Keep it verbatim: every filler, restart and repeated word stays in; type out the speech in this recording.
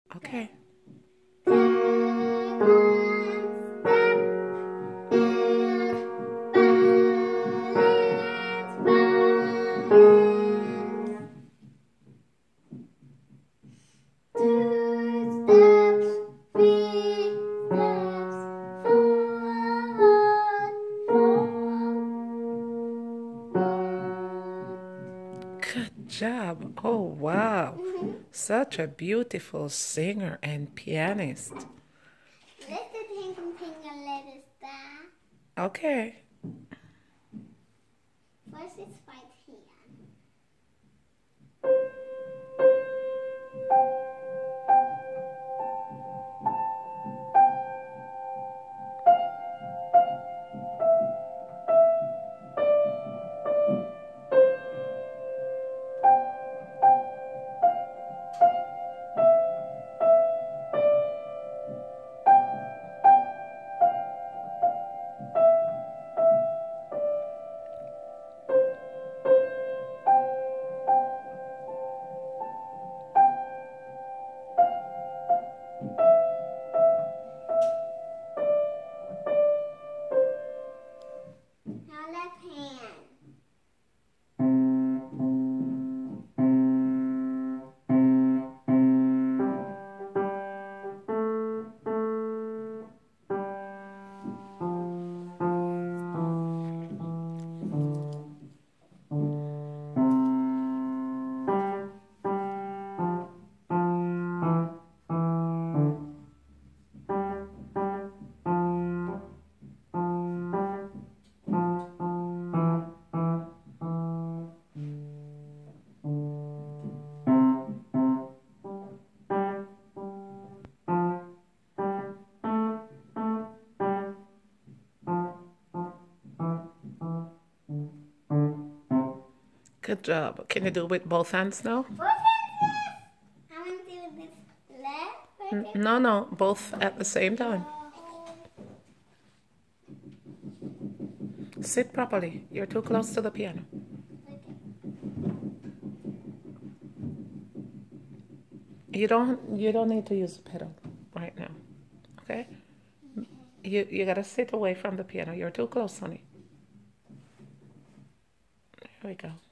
Okay. Good job. Oh, wow. Such a beautiful singer and pianist. Little pink and pink and little star. Okay. First it's right here. Now left hand. Good job. Can you do it with both hands now? Both hands, yes. I'm going to do this left. N- Right No, no, both at the same time. Sit properly. You're too close to the piano. You don't you don't need to use the pedal right now. Okay? You you gotta sit away from the piano. You're too close, honey. There we go.